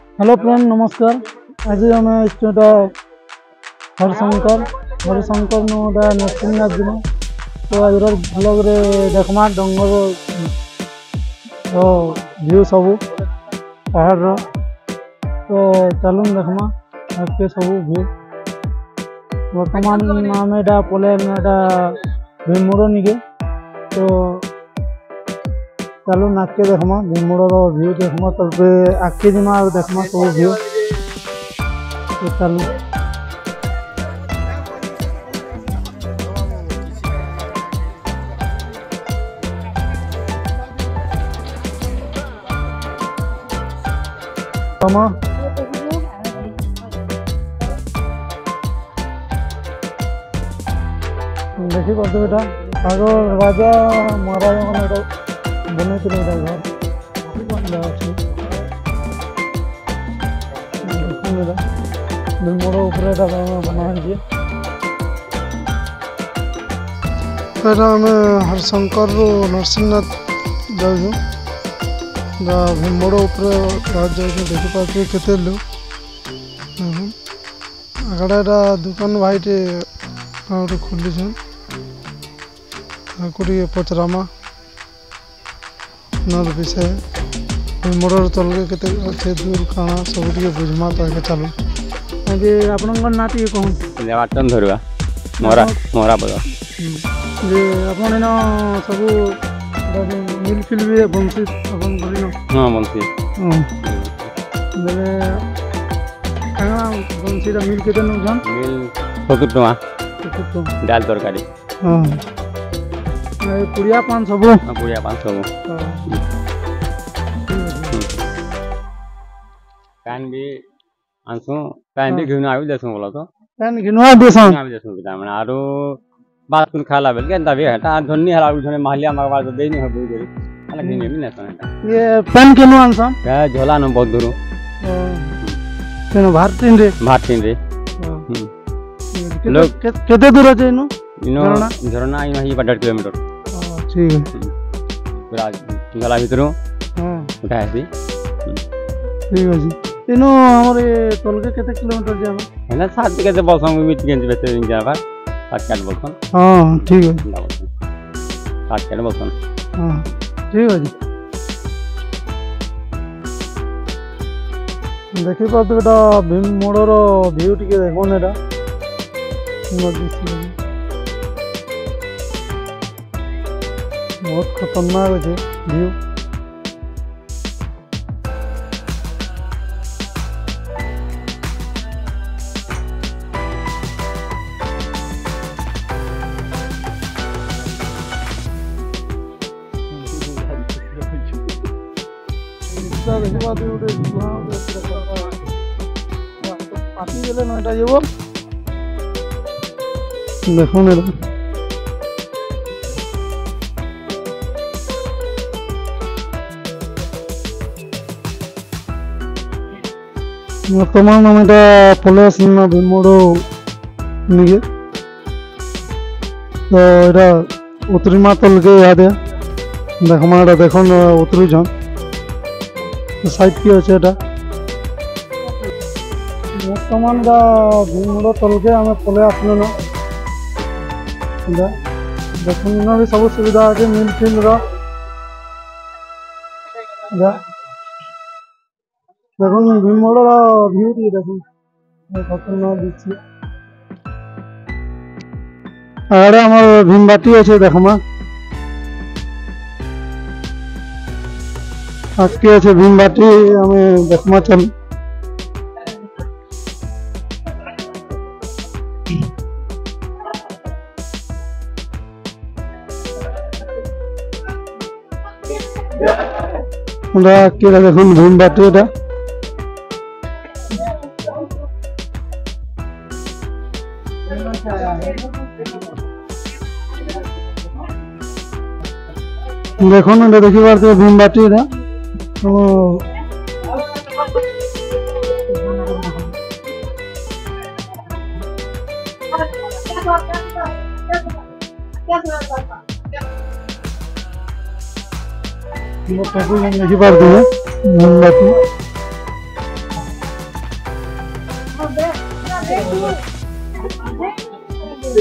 Hello friend नमस्कार। आज आम स्टेट हरिशंकर हरिशंकर नोटा नरसिंहनाथ दिन तो आज ब्लॉग रे देखमा डंगर व्यू सब पहाड़ तो चलूँ देखमा आज के सब व्यू बर्तमान आम एटा पले भीममुड़ निके तो चलो नाके देखमा भीममुड़ व्यू देखमा तब आगे जिमा देखमा सब व्यू तो चलो देखी पार्थ बेटा आग राजा महाराजा बन घर भीममुड़ बना आम हरिशंकर नरसिंहनाथ जाऊँ भीममुड़ देखी पार्थे केते लोग आगड़ा दुकान भाईटे खोली पचरामा नर विषय भीममुड़ तलके केते अच्छे दूर काना सब बुझमा तो चलो आगे आपन ना कहूँ देवाटन धरुआ मोरा मोरा बड़ जे अपन इन सब मिल फिल भी बंसी अपन करिनो हां बंसी बेले खाना बंसी रा मिल केते न जान मिल 70 टका दाल तरकारी हां पुड़िया पान सब पुड़िया पान सब कान भी आंसू कान भी घिनु आबि देसु बोला तो कान घिनुआ देसु बिता माने आरो बात कुन खाला बेल के अंता भी हटा धन्नी हला उठने माहलिया मगवा तो देनी हो बुई हला घिने भी न सनटा ये पेन केनु आंसम का झोला न बहुत दूर केनु भारतीन रे लोग केते दूर আছে इनो झरना इनो ही 1.5 किलोमीटर ठीक है पूरा गला भीतर उठा है ठीक है जी इनो हमरे तलके केते किलोमीटर जाबा हैना 7 के बसम मिट के बेते जाबा 7 काट बसन हां ठीक है 7 काट बसन हां ठीक है जी देखि पात बेटा भीममुड़ व्यू टिके देखो नेटा बहुत खतरनाक है व्यू देखो बर्तमान आम पले आसना भीममुड़ निके तो यहाँ उतरीमा तलके इे देखमा देख उतरुन साइड की अच्छे बर्तमान भीममुड़ तलके आम पले आसलु ना देख भी सब सुविधा अच्छे मिल फिल देख भीममुड़ व्यू टी देख खतरनाक दिखी आगे आम भीमबाटी अच्छे देखमा आगे अच्छे भीमबाटी आम देखमा चल देख भीमबाटी देखो ना देखी पार्थे भीमबाटी देखी पार्थे भीमबाटी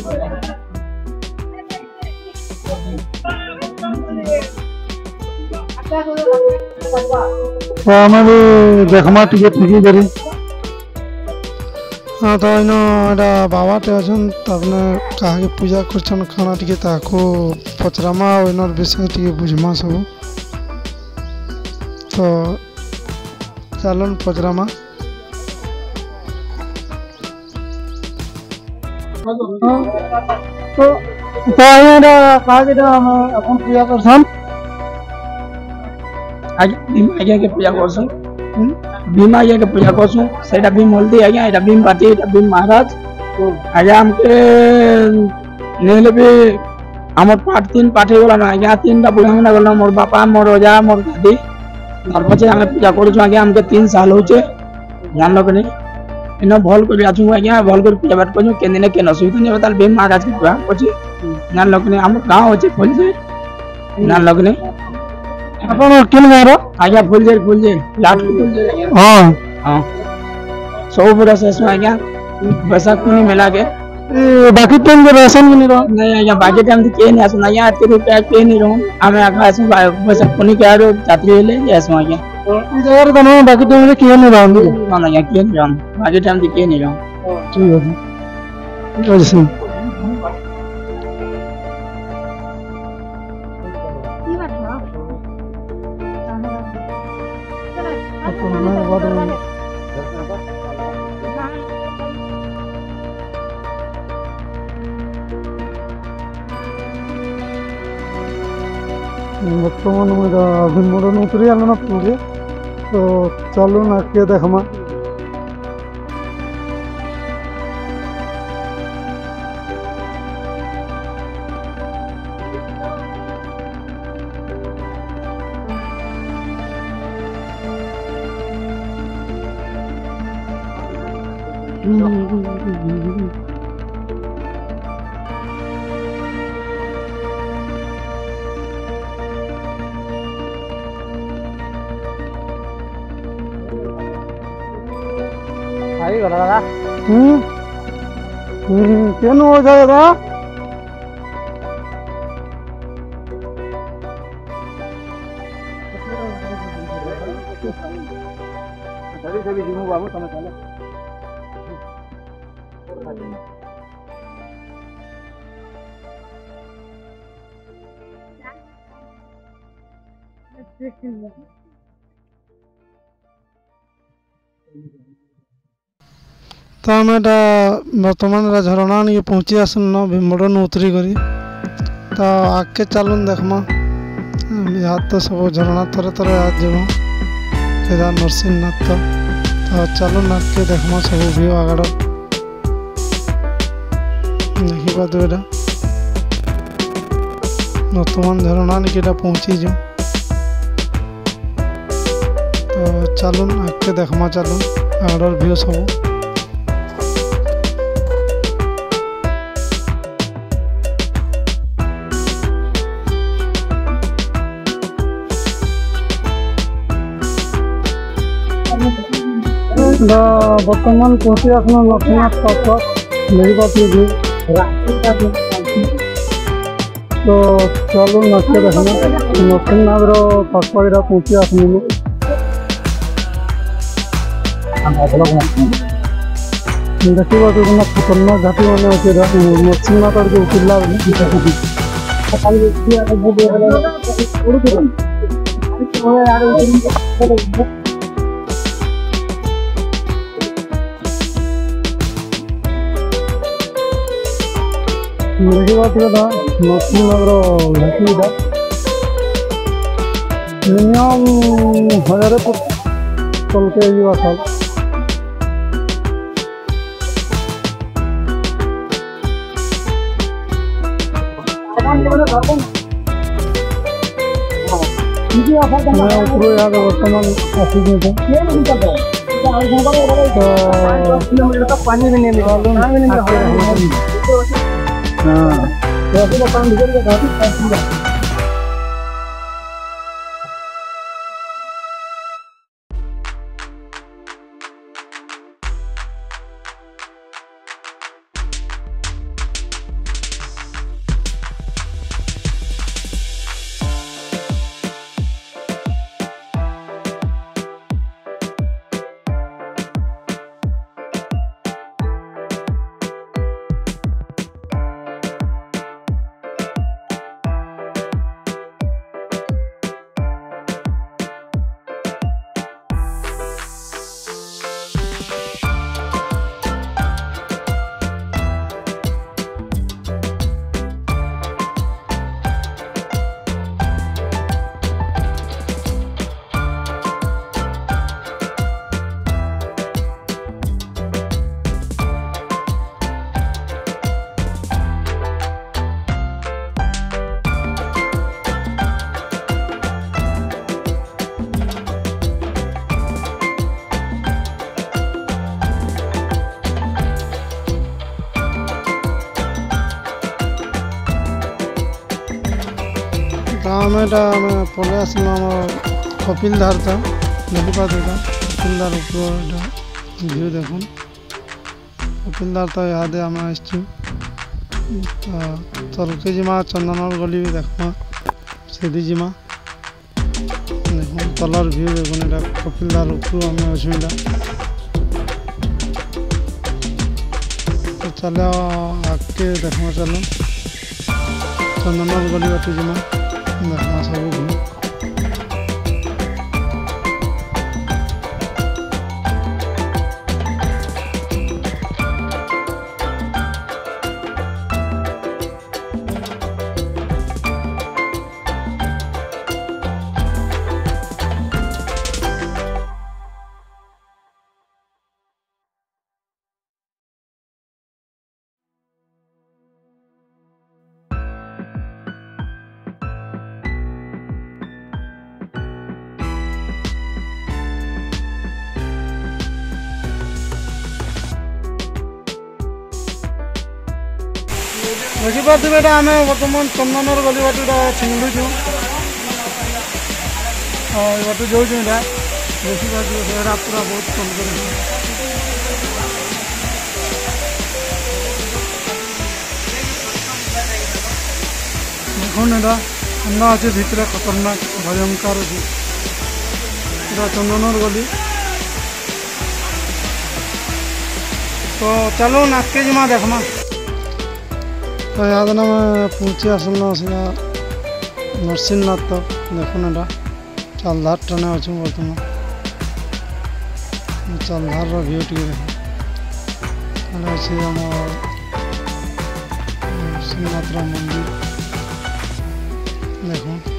तो आम भी देखमा टिके ठेकी करी। हाँ तो इन बाबा टे अच्छन तबने कहा पूजा कर खाना टिके ताको पचरामा इन विषय टिके बुझमा सब। तो चलन पचरामा तो कहा अपन पूजा करसन आज्ञा के पूजा करसु भीम आज्ञा के पूजा करसु सेटा भीम हल्दी आज्ञा एटा भीम पार्टी एटा भीम महाराज आज्ञा हमके नेले भी हमर पाठ 3 पाठे गला ना आज्ञा 3टा बुढ़ा मना गला मोर बापा मोर ओजा मोर दादी तार पछे हमें पूजा करछु आज्ञा हमके 3 साल होचे जान लोग ने इन भल कर आछु आज्ञा भल कर पूजा पाठ करछु के दिन के न सुविधा नहीं बताल भीम महाराज के पूजा करछु जान लोग ने हमर गांव होचे फुल से जान लोग ने अपन किन गारो आज्ञा फुल जे लाट फुल जे हां हां सब पूरा शेष में आज्ञा बैसाख पूर्णिमा मेला के बाकी टाइम के राशन नहीं रहो नहीं आज्ञा बाकी टाइम तो के नहीं आसो ना यार 8 रुपया के नहीं रहो हमें आखा से बैसाख पूर्णिमा के आरो यात्री ले जैसो आज्ञा इधर तो नहीं बाकी टाइम में के नहीं रहो ना आज्ञा के नहीं रहो बाकी टाइम तो के नहीं रहो ठीक है जी बर्तमान मेरा अभिमोड़न उतरी आलो ना पूरे तो चलो ना के देखमा केन हो जाएगा तो आम बर्तमान झरणा नहीं पहुँची आसन भीमबड़न उतरी करी तो आगे चलन देखमा याद तो सब झरणा थरे थरे याद जब केदार नरसिंहनाथ तो चलन आगे देखमा सब भी आगड़ देखा तो बर्तमान झरणा नहीं पहुँची जो तो चलन आगे देखमा चलन आगड़ भी सब बर्तमान पहुँचे अपना नरसिंहनाथ पास मेरी बात ये तो चलो नक्के देखना नरसिंहनाथ पासपाड़ा पहुँचे अपने देखा तो खतरनाक घाटी मैंने अच्छे नरसिंहनाथ और उतरला मेरी बात नरसिंहनाथ घाटी मिनिमम 1000 फुट चल के साल बर्तमान पानी भी नहीं आम एटा पले आसलु आम कपिलधार था देखिपारे कपिलधार ऊपर व्यू देखुन कपिलधार तो इहादे आम आसचु तलके जिमा चंदनर गली भी देखमा सीधी जिमा देखुन तलर व्यू देखुन एटा कपिलधार ऊपर आम अच्छे एटा तो चलो आगे देखमा चलो चंदनर गली बाटे जिमा देखमा सब व्यू देखिपे आम बर्तमान चंदनर गली बाटे छिंगुचु बाटे जाऊँ देखिपा पूरा बहुत कम कर देखुन ठंडा अच्छे भितर खतरनाक भयंकर अच्छे पूरा चंदनर गली तो चलो नाके जिमा देखमा तो याद ना मैं पहुँची आसलना सीधा नरसिंहनाथ तक देखुन एटा चलधार ट्रेन अच्छे बर्तमान चलधार व्यू टी अच्छे आम नरसिंहनाथ मंदिर देखो